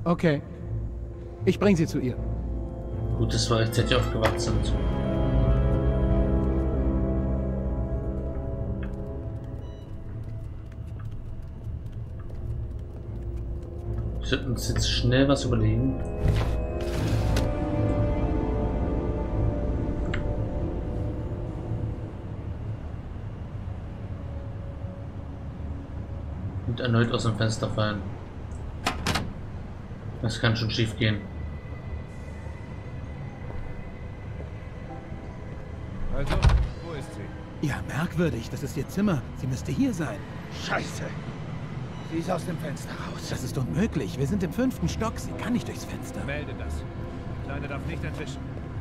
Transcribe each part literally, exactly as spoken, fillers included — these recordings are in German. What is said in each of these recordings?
Okay. Ich bringe sie zu ihr. Gut, dass wir rechtzeitig aufgewacht sind. Wir sollten uns jetzt schnell was überlegen. Und erneut aus dem Fenster fallen. Das kann schon schief gehen. Also, wo ist sie? Ja, merkwürdig. Das ist ihr Zimmer. Sie müsste hier sein. Scheiße. Sie ist aus dem Fenster raus. Das ist unmöglich. Wir sind im fünften Stock. Sie kann nicht durchs Fenster. Melde das. Die Kleine darf nicht entwischen.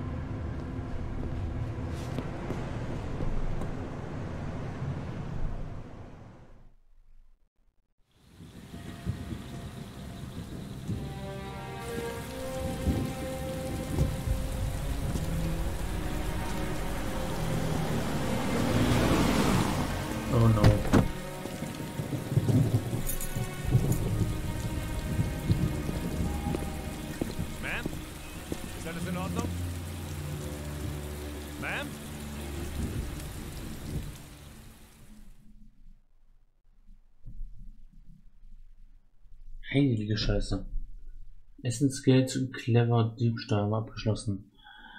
Oh no. Ma'am? Ist alles in Ordnung? Ma'am? Heilige Scheiße. Essensgeld und clever Diebstahl haben abgeschlossen.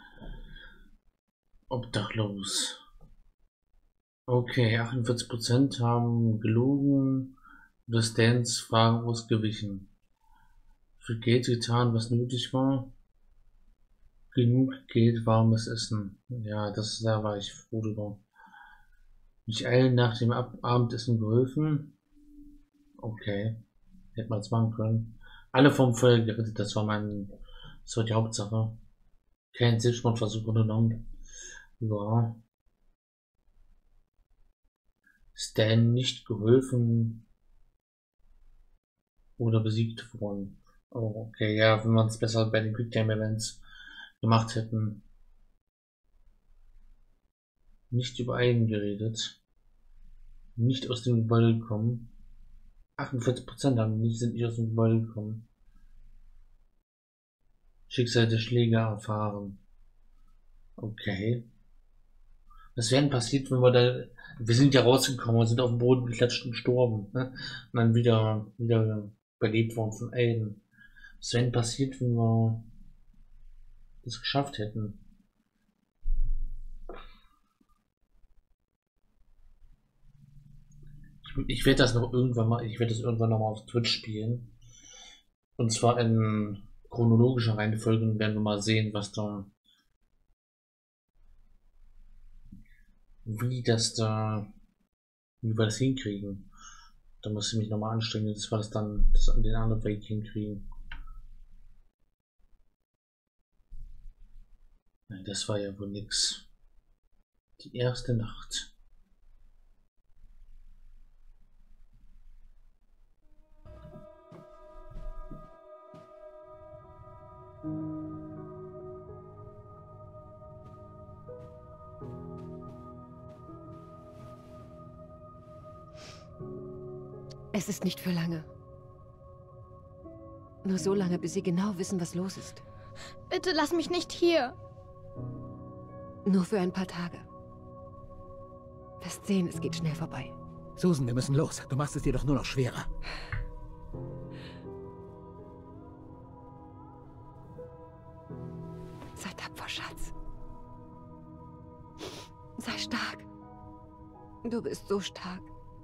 Obdachlos. Okay, achtundvierzig Prozent haben gelogen. Das Dance Fragen ausgewichen. Für Geld getan, was nötig war. Genug Geld, warmes Essen. Ja, das da war ich froh drüber. Mich allen nach dem Ab Abendessen geholfen. Okay. Hätte man es machen können. Alle vom Feuer gerettet, das war mein, das war die Hauptsache. Kein Selbstmordversuch unternommen. Ja. Stan nicht geholfen oder besiegt worden. Oh, okay, ja, wenn wir es besser bei den Quicktime Events gemacht hätten. Nicht über einen geredet. Nicht aus dem Gebäude gekommen. achtundvierzig Prozent haben nicht, sind nicht aus dem Gebäude gekommen. Schicksal der Schläger erfahren. Okay. Was wäre denn passiert, wenn wir da... Wir sind ja rausgekommen und sind auf dem Boden geklatscht und gestorben. Ne? Und dann wieder, wieder überlebt worden von Aiden. Was wäre denn passiert, wenn wir das geschafft hätten? Ich, ich werde das noch irgendwann mal, ich werde das irgendwann noch mal auf Twitch spielen. Und zwar in chronologischer Reihenfolge, und werden wir mal sehen, was da, wie das da, wie wir das hinkriegen. Da muss ich mich nochmal anstrengen, dass wir das dann das an den anderen Weg hinkriegen. Nein, das war ja wohl nix. Die erste Nacht. Es ist nicht für lange. Nur so lange, bis Sie genau wissen, was los ist. Bitte lass mich nicht hier. Nur für ein paar Tage. Wirst sehen, es geht schnell vorbei. Susan, wir müssen los. Du machst es dir doch nur noch schwerer. Sei tapfer, Schatz. Sei stark. Du bist so stark.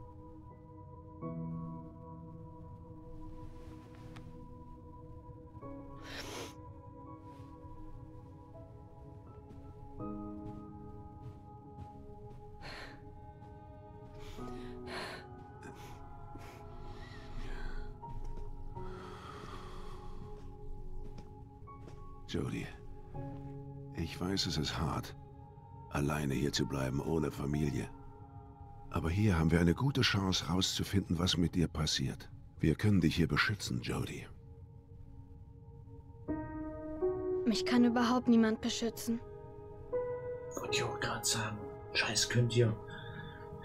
Jodie, ich weiß, es ist hart, alleine hier zu bleiben, ohne Familie. Aber hier haben wir eine gute Chance, herauszufinden, was mit dir passiert. Wir können dich hier beschützen, Jodie. Mich kann überhaupt niemand beschützen. Wollte ich auch gerade sagen. Scheiß könnt ihr.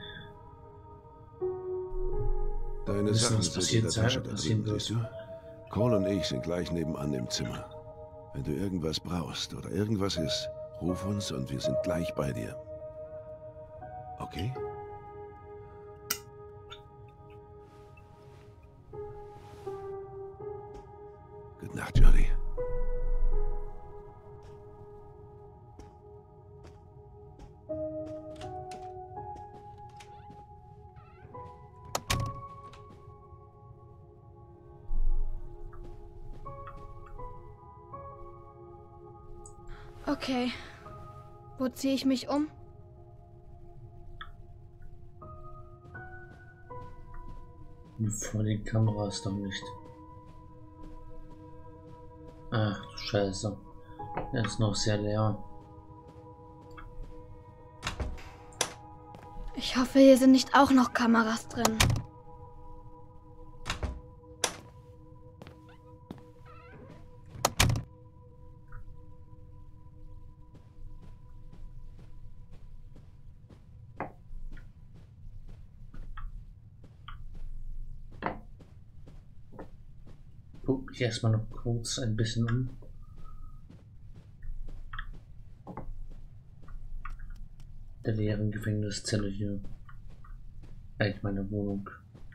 Deine Wissen, Sachen was sind in passiert der sein, Tasche da passieren drüben, wird. siehst du? Cole und ich sind gleich nebenan im Zimmer. Wenn du irgendwas brauchst oder irgendwas ist, ruf uns und wir sind gleich bei dir. Okay? Gute Nacht, Jody. Okay. Wo ziehe ich mich um? Vor den Kameras doch nicht. Ach du Scheiße. Er ist noch sehr leer. Ich hoffe, hier sind nicht auch noch Kameras drin. Guck mich erstmal noch kurz ein bisschen um. Der leeren Gefängniszelle hier. Eigentlich meine Wohnung.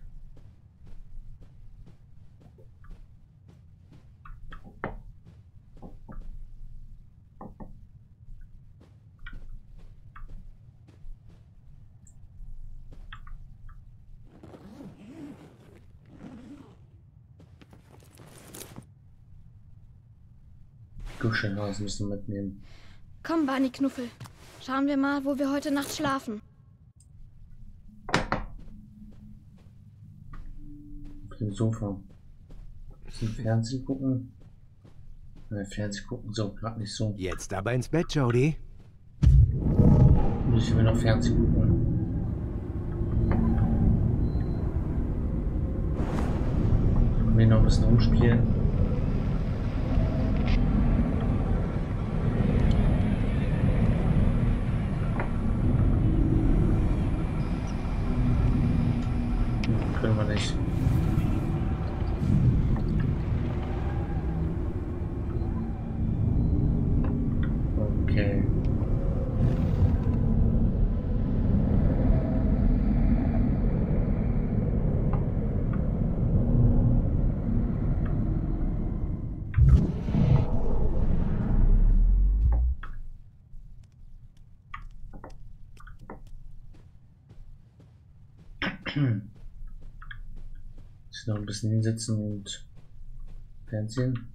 Kuschelhaus müssen wir mitnehmen. Komm, Barney Knuffel. Schauen wir mal, wo wir heute Nacht schlafen. Auf dem Sofa. Bisschen Fernsehen gucken. Nein, Fernsehen gucken so gerade nicht so. Jetzt aber ins Bett, Jody. Muss ich mir noch Fernsehen gucken. Können wir noch ein bisschen umspielen. Können wir nicht. Okay. Noch ein bisschen hinsetzen und Fernsehen.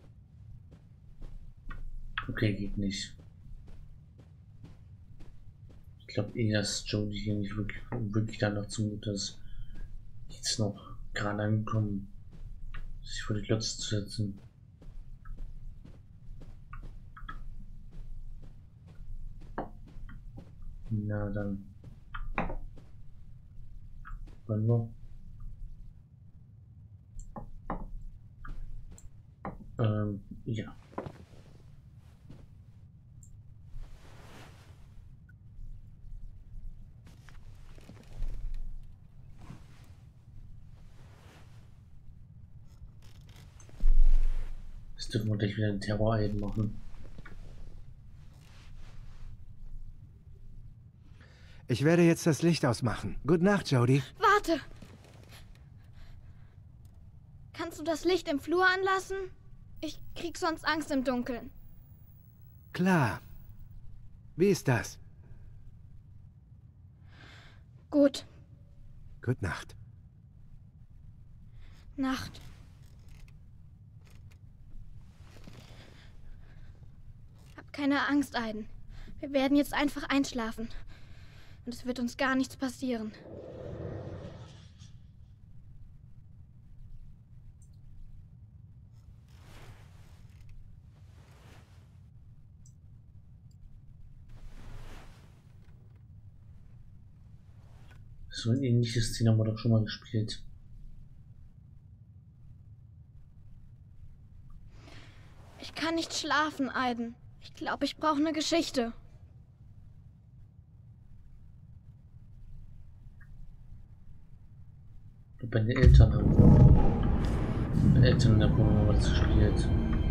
Okay, geht nicht. Ich glaube eh, dass Jody hier nicht wirklich, wirklich danach zumute ist, jetzt noch gerade angekommen, sich vor die Glotze zu setzen. Na dann. Wann noch? Ähm, ja. Jetzt dürfen wir gleich wieder einen Terror-Eid machen. Ich werde jetzt das Licht ausmachen. Gute Nacht, Jody. Warte! Kannst du das Licht im Flur anlassen? Ich krieg sonst Angst im Dunkeln. Klar. Wie ist das? Gut. Gute Nacht. Nacht. Hab keine Angst, Aiden. Wir werden jetzt einfach einschlafen. Und es wird uns gar nichts passieren. So ein ähnliches Szene haben wir doch schon mal gespielt. Ich kann nicht schlafen, Aiden. Ich glaube, ich brauche eine Geschichte. Bei den Eltern haben wir. Eltern in der Wohnung haben wir das gespielt.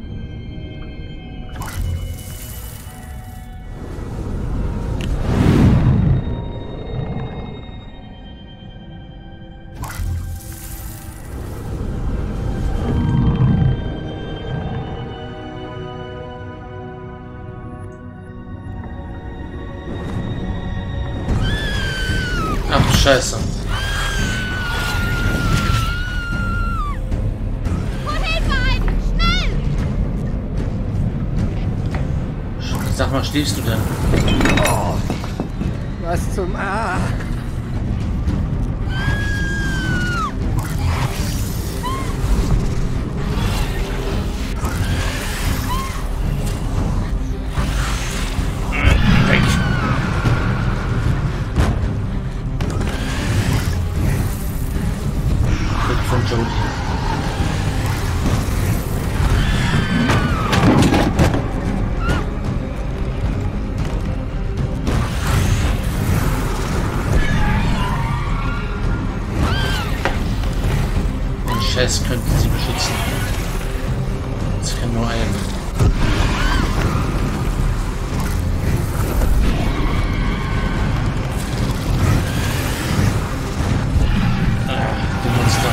Ach, Scheiße. Sag mal, stehst du denn? Oh, was zum A? Weg von Jodie. Chess könnte sie beschützen. Es kann nur ein. Ah, die Monster.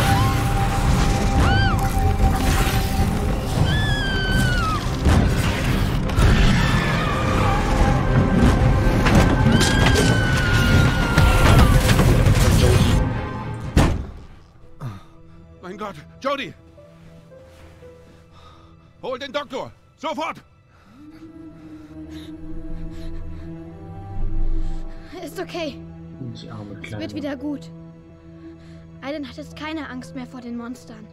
Mein Gott, Jodie! Hol den Doktor! Sofort! Ist okay. Die arme Es Kleine. wird wieder gut. Aiden hat jetzt keine Angst mehr vor den Monstern.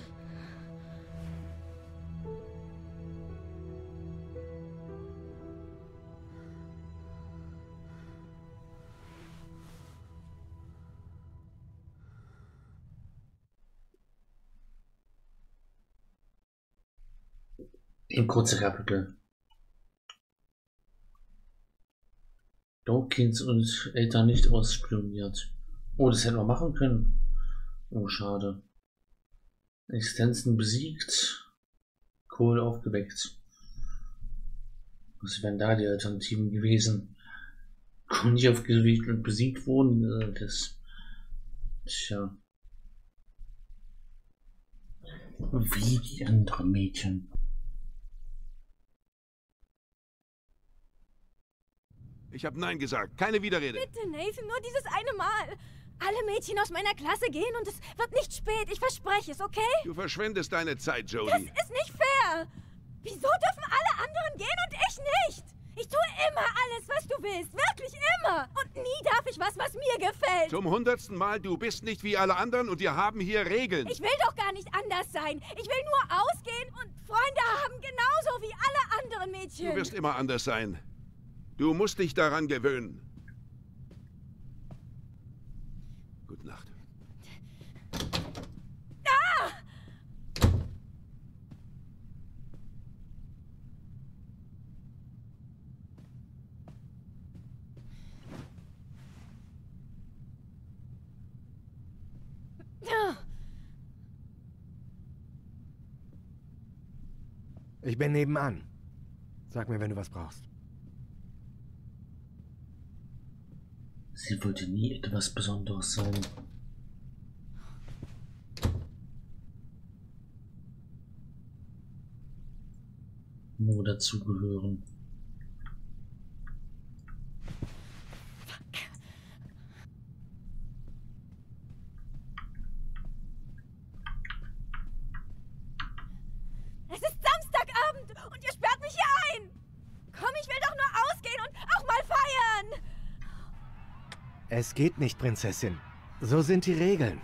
Im kurzen Kapitel. Dawkins und Eltern nicht ausspioniert. Oh, das hätten wir machen können. Oh, schade. Existenzen besiegt. Cole aufgeweckt. Was wären da die Alternativen gewesen? Cole nicht aufgeweckt und besiegt wurden. Das. Tja. Wie die anderen Mädchen. Ich habe Nein gesagt. Keine Widerrede. Bitte, Nathan, nur dieses eine Mal. Alle Mädchen aus meiner Klasse gehen und es wird nicht spät. Ich verspreche es, okay? Du verschwendest deine Zeit, Das Jodie. ist nicht fair. Wieso dürfen alle anderen gehen und ich nicht? Ich tue immer alles, was du willst. Wirklich immer. Und nie darf ich was, was mir gefällt. Zum hundertsten Mal, du bist nicht wie alle anderen und wir haben hier Regeln. Ich will doch gar nicht anders sein. Ich will nur ausgehen und Freunde haben, genauso wie alle anderen Mädchen. Du wirst immer anders sein. Du musst dich daran gewöhnen. Gute Nacht. Ah! Ich bin nebenan. Sag mir, wenn du was brauchst. Sie wollte nie etwas Besonderes sein. Nur dazugehören. Es ist Samstagabend und ihr sperrt mich hier ein. Komm, ich will doch nur ausgehen und auch mal feiern. Es geht nicht, Prinzessin. So sind die Regeln.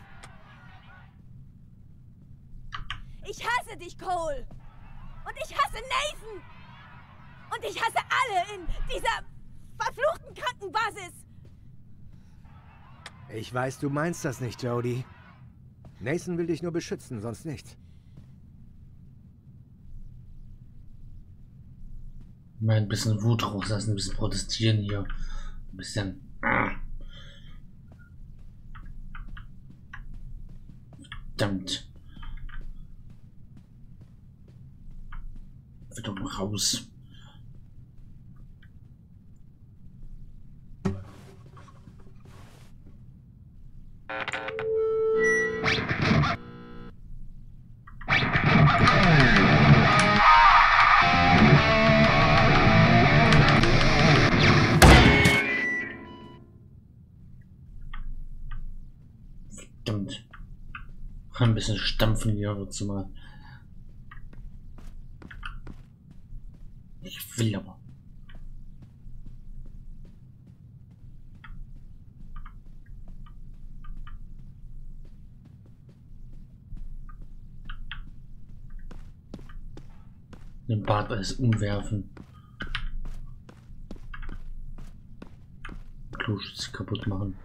Ich hasse dich, Cole. Und ich hasse Nathan. Und ich hasse alle in dieser verfluchten Krankenbasis. Ich weiß, du meinst das nicht, Jodie. Nathan will dich nur beschützen, sonst nichts. Mal ein bisschen Wut rauslassen, ein bisschen protestieren hier. Ein bisschen. Verdammt. Wieder mal raus. Verdammt. Ein bisschen stampfen hier wird's mal. Ich will aber. Den Bad alles umwerfen. Kloschütze kaputt machen.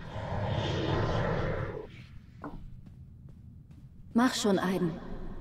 Mach schon, Aiden.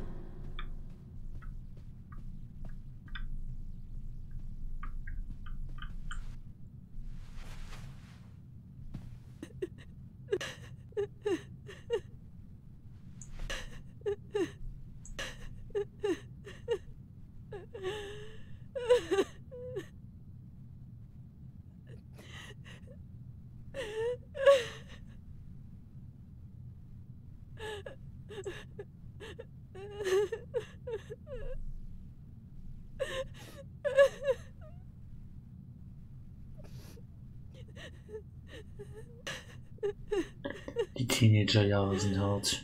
Die Teenagerjahre sind hart.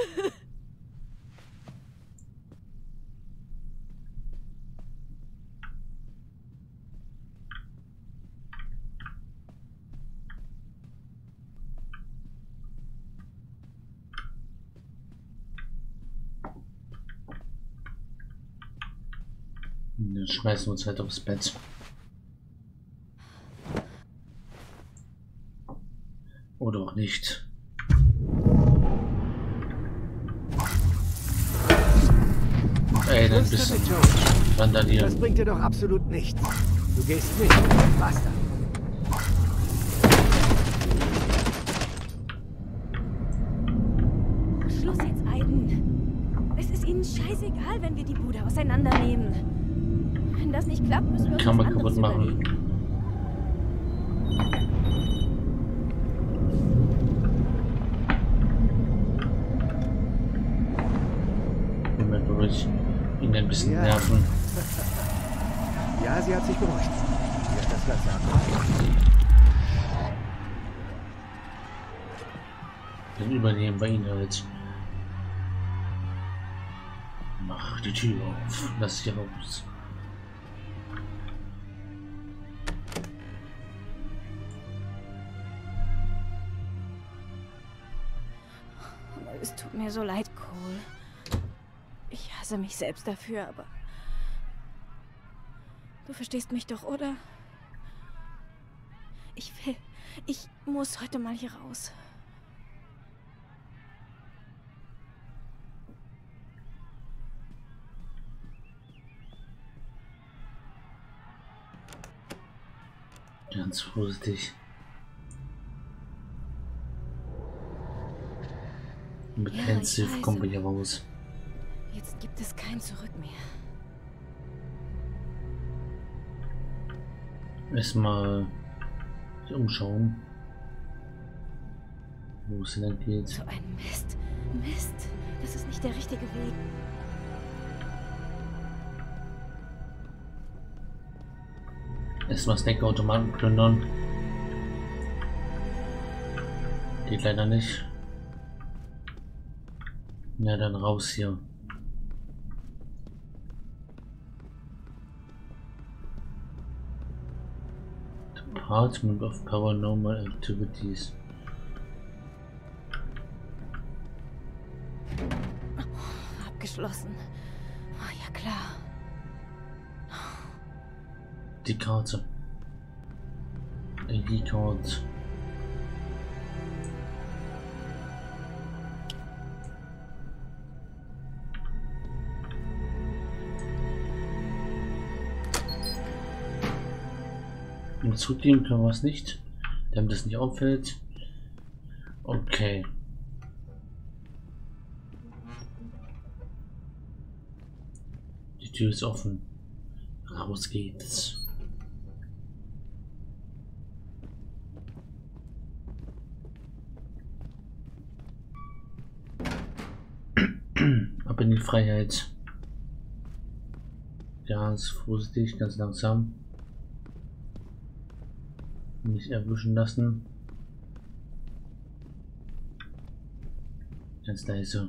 Dann schmeißen wir uns halt aufs Bett. Oder auch nicht. Ey, dann bist du randalieren. Das bringt dir doch absolut nichts. Du gehst mit. Basta. Schluss jetzt, Aiden. Es ist ihnen scheißegal, wenn wir die Bude auseinandernehmen. Wenn das nicht klappt, müssen wir uns Kann was man kaputt anderes machen. überlegen. Moment, wo ich ihn ein bisschen Ja. nerven. Ja, sie hat sich beruhigt. Sie hat das Ganze abgehalten. Dann übernehmen wir ihn halt. Mach die Tür auf. Lass hier raus. Es tut mir so leid, Cole. Ich hasse mich selbst dafür, aber... Du verstehst mich doch, oder? Ich will... Ich muss heute mal hier raus. Ganz vorsichtig. Mit Ja, Pensive ich weiß, kommen wir hier raus. Jetzt gibt es kein Zurück mehr. Erstmal sich umschauen, wo es denn geht. So ein Mist. Mist. Das ist nicht der richtige Weg. Erstmal Snackautomaten plündern. Geht leider nicht. Ja, dann raus hier. Department of Paranormal Activities. Abgeschlossen. Ah, ja klar. Die Karte. Die Karte. Und zurückgeben können wir es nicht, damit es nicht auffällt. Okay. Die Tür ist offen. Raus geht's. Ab in die Freiheit. Ganz vorsichtig, ganz langsam. Nicht erwischen lassen. Ganz leise.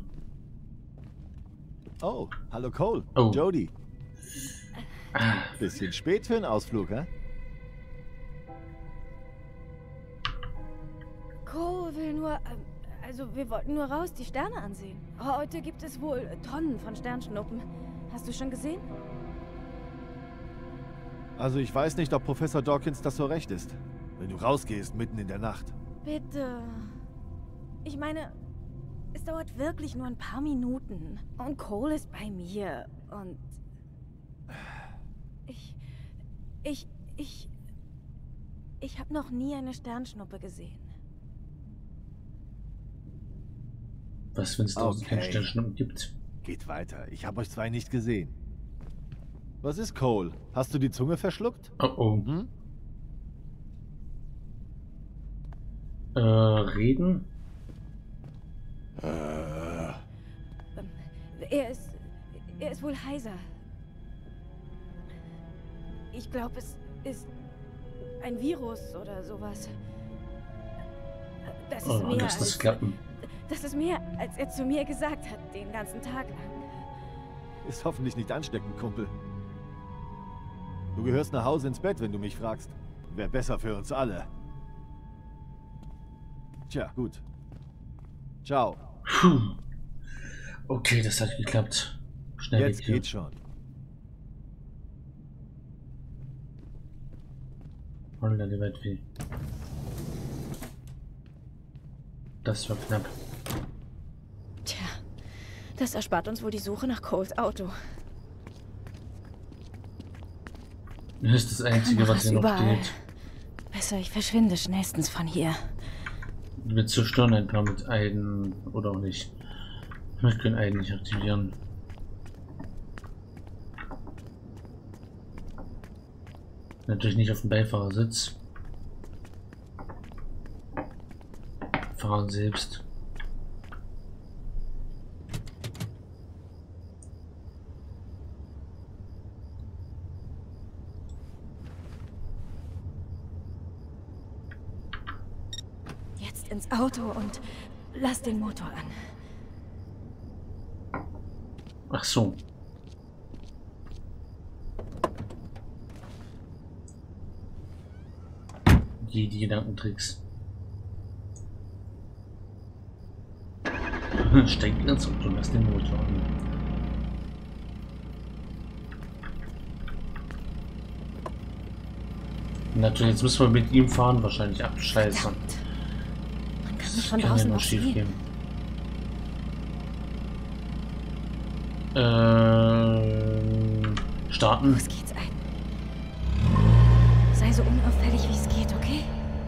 Oh, hallo Cole. Oh. Jodie. Ah. Bisschen spät für einen Ausflug, hä? Cole will nur... ähm, Also, wir wollten nur raus, die Sterne ansehen. Heute gibt es wohl Tonnen von Sternschnuppen. Hast du schon gesehen? Also, ich weiß nicht, ob Professor Dawkins das so recht ist. Wenn du rausgehst, mitten in der Nacht. Bitte. Ich meine, es dauert wirklich nur ein paar Minuten. Und Cole ist bei mir. Und... Ich... Ich... Ich... Ich habe noch nie eine Sternschnuppe gesehen. Was, wenn es tausend Okay. Sternschnuppen gibt? Geht weiter. Ich habe euch zwei nicht gesehen. Was ist, Cole? Hast du die Zunge verschluckt? Oh oh. Hm? Äh, reden? Äh. Ähm, er ist... Er ist wohl heiser. Ich glaube, es ist ein Virus oder sowas. Das ist Oh, mehr lass das als... klappen. Das ist mehr, als er zu mir gesagt hat, den ganzen Tag lang. Ist hoffentlich nicht ansteckend, Kumpel. Du gehörst nach Hause ins Bett, wenn du mich fragst. Wäre besser für uns alle. Tja, gut. Ciao. Puh. Okay, das hat geklappt. Schnell Jetzt weg hier. geht's schon. Holla die Waldfee. Das war knapp. Tja, das erspart uns wohl die Suche nach Coles Auto. Das ist das Einzige, was Kameras hier noch überall. geht. Besser, ich verschwinde schnellstens von hier. Wir zerstören ein paar mit Eiden oder auch nicht. Wir können Eiden nicht aktivieren. Natürlich nicht auf dem Beifahrersitz. Fahren selbst. Jetzt ins Auto und lass den Motor an. Ach so. Die, die Gedankentricks. Steig ins Auto und lass den Motor an. Natürlich, jetzt müssen wir mit ihm fahren, wahrscheinlich abscheißen. Man kann mich Das von kann ja draußen nur noch schief sehen. gehen. Ähm, starten. Los geht's ein. Sei so unauffällig, wie es geht, okay?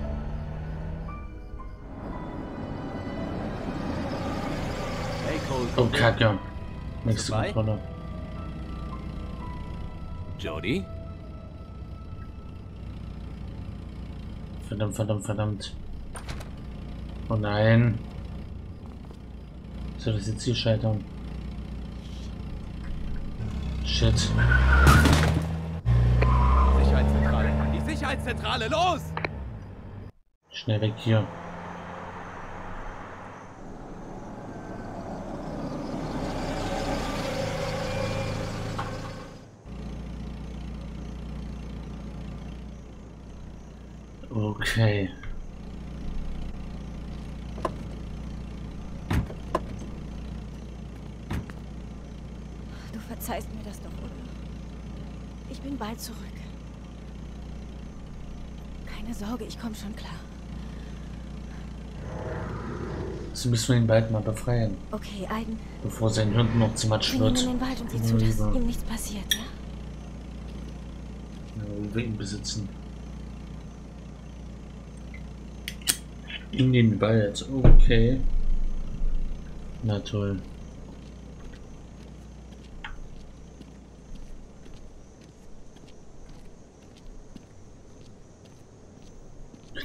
Hey, Cole. Oh, Kacke. Nächste Vorbei? Kontrolle. Jodie? Verdammt, verdammt, verdammt. Oh nein. Soll das jetzt hier scheitern? Shit. Sicherheitszentrale. Die Sicherheitszentrale, los! Schnell weg hier. Okay. Du verzeihst mir das doch, oder? Ich bin bald zurück. Keine Sorge, ich komme schon klar. So müssen wir ihn bald mal befreien, Okay, Aiden, bevor sein Hirn noch zu matsch bring ihn wird. in den Wald und sieh Ja, zu, dass lieber. ihm nichts passiert, ja? Ja, wo wir ihn besitzen. In den Wald, okay. Na toll.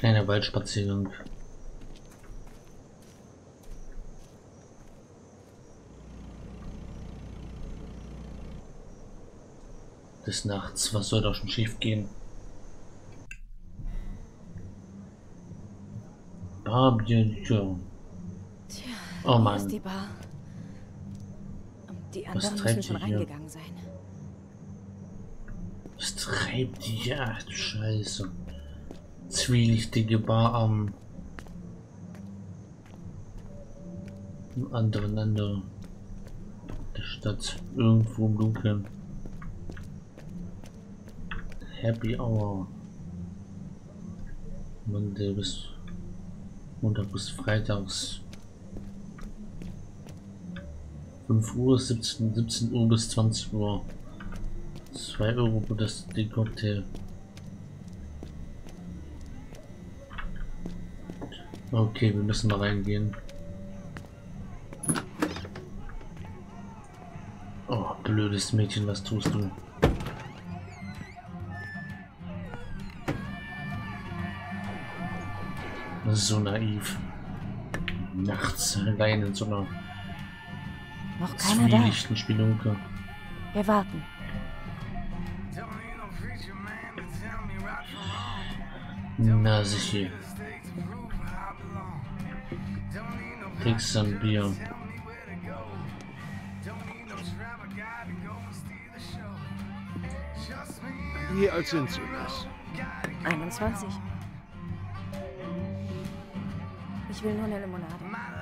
Kleiner Waldspaziergang. Des Nachts, was soll da schon schief gehen? Barbecue. Tja, oh wo Mann. ist die Bar? Die Was anderen treibt müssen schon die hier? reingegangen sein. Was treibt die hier? Ach du Scheiße. Zwielichtige Bar am anderen Ende der Stadt. Irgendwo im Dunkeln. Happy Hour. Monday bis Montag bis Freitags. fünf Uhr, siebzehn, siebzehn Uhr bis zwanzig Uhr. zwei Euro für das den Cocktail. Okay, wir müssen mal reingehen. Oh, blödes Mädchen, was tust du? So naiv. Nachts allein in so einer Noch keiner da. zwielichten Spelunke. Wir warten. Na sicher. Take some Bier. Wie alt sind Sie, Miss? einundzwanzig. Ich will nur eine Limonade.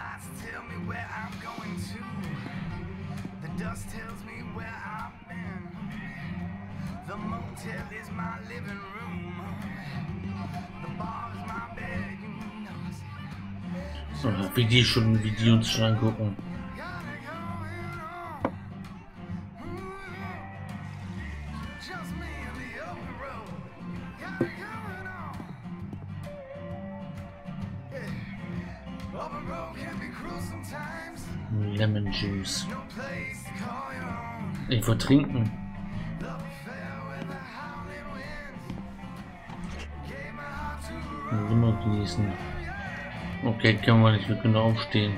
So, wie die schon, wie die uns schon angucken. Lemon Juice. Ich will trinken. Immer genießen. Okay, können wir nicht, wir können aufstehen.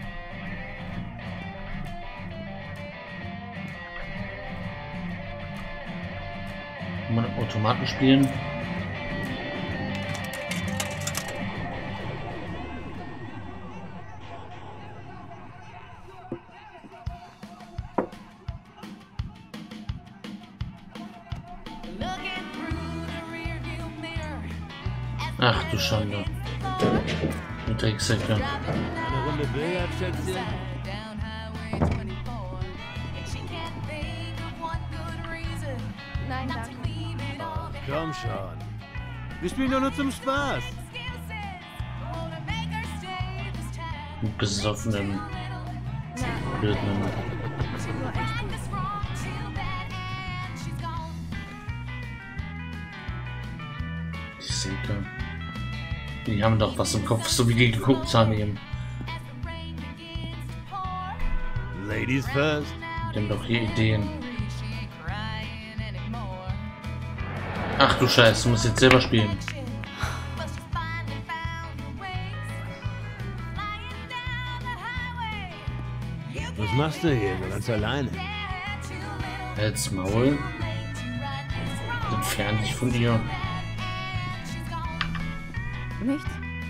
Mal Automaten spielen. Ach du Schande. Du Drecksäcke. Eine Runde Billard, Schätzchen? Nein, danke. Oh, komm schon. Wir spielen doch nur zum Spaß. Mit besoffenen Blödnen. Nur ein Spiel. Die Säcke. Die haben doch was im Kopf, so wie die geguckt haben eben. Ladies first. Die haben doch hier Ideen. Ach du Scheiße, du musst jetzt selber spielen. Was machst du hier? Ganz alleine. Halt's Maul. Entfern dich von ihr. Nichts?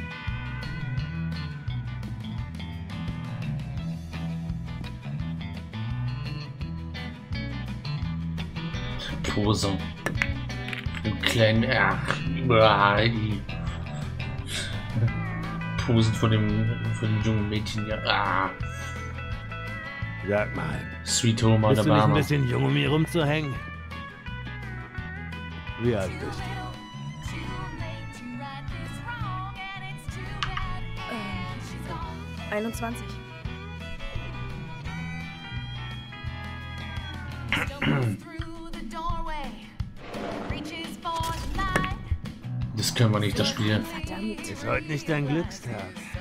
Pose. Ein kleinen. Ach, überall. Posen von dem, von dem jungen Mädchen. Ja. Ah. Sag mal. Sweet Home Bist du nicht ein Alabama. bisschen jung, um hier rumzuhängen? Wie alt bist du? Ähm, einundzwanzig. Das können wir nicht, das Spiel. Verdammt. Ist heute nicht dein Glückstag.